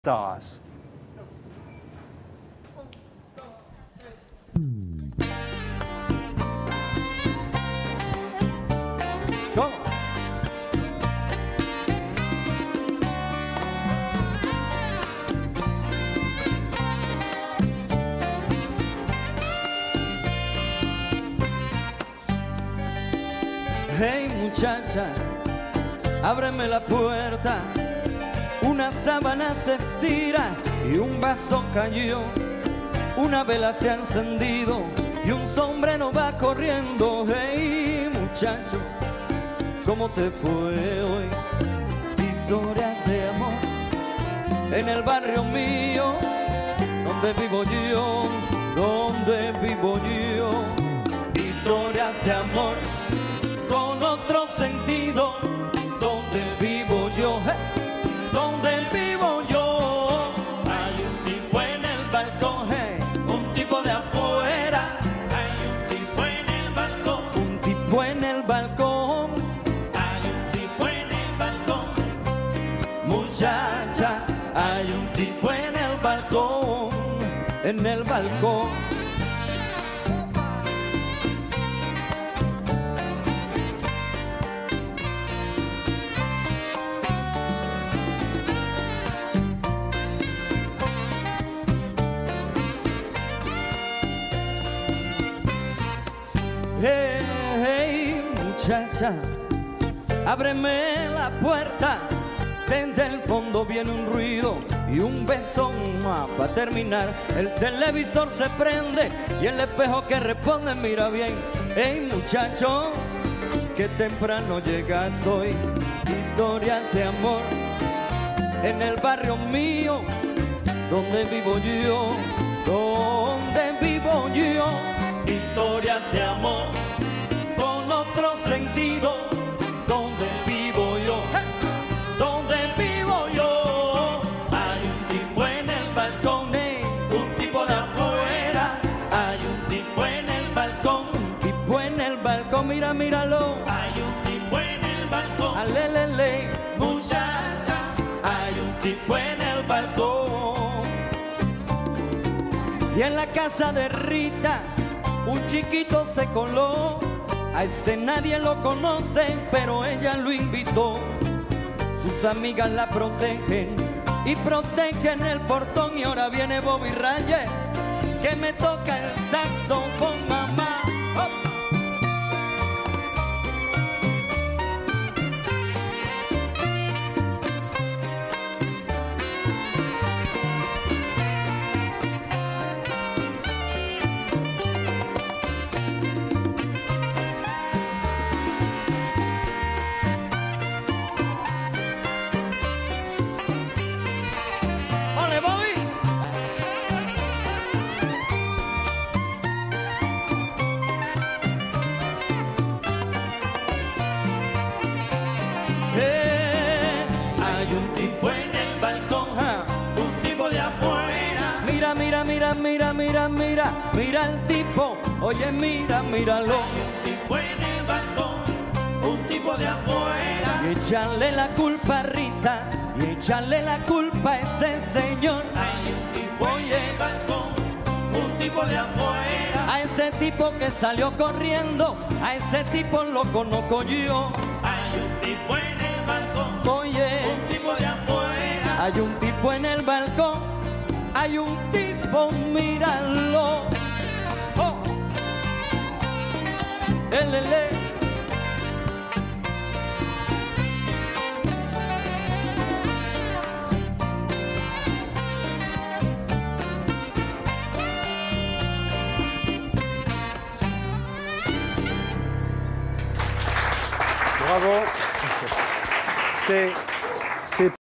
Stars. ¿Cómo? Hey muchacha, ábreme la puerta. Una sábana se estira y un vaso cayó. Una vela se ha encendido y un sombrero va corriendo. Hey muchacho, ¿cómo te fue hoy? Historias de amor en el barrio mío, donde vivo yo, donde vivo yo. Historias de amor con otro sentido, donde vivo yo, donde vivo yo. Hay un tipo en el balcón, un tipo de afuera. Hay un tipo en el balcón, un tipo en el balcón. Hay un tipo en el balcón, muchacha. Hay un tipo en el balcón, en el balcón. Hey, hey, muchacha, ábreme la puerta. Desde el fondo viene un ruido y un beso para terminar. El televisor se prende y el espejo que responde mira bien. Hey, muchacho, que temprano llegas hoy. Historias de amor en el barrio mío, donde vivo yo, donde vivo yo. Historias de amor con otro sentido, donde vivo yo, donde vivo yo. Hay un tipo en el balcón, un tipo de afuera. Hay un tipo en el balcón, un tipo en el balcón, mira, míralo. Hay un tipo en el balcón, alelele, muchacha. Hay un tipo en el balcón. Y en la casa de Rita un chiquito se coló. A ese nadie lo conoce, pero ella lo invitó. Sus amigas la protegen y protegen el portón. Y ahora viene Bobby Reyes, que me toca el saxofón, mamá. ¡Oh! Hay un tipo en el balcón, un tipo de afuera. Mira, mira, mira, mira, mira, mira, mira el tipo. Oye, mira, míralo. Hay un tipo en el balcón, un tipo de afuera. Y echarle la culpa a Rita, y echarle la culpa a ese señor. Hay un tipo en el balcón, un tipo de afuera. A ese tipo que salió corriendo, a ese tipo lo conozco yo. Hay un tipo en el balcón, oye, un tipo de afuera. Hay un tipo en el balcón, hay un tipo, míralo. Oh, elele. Bravo. C'est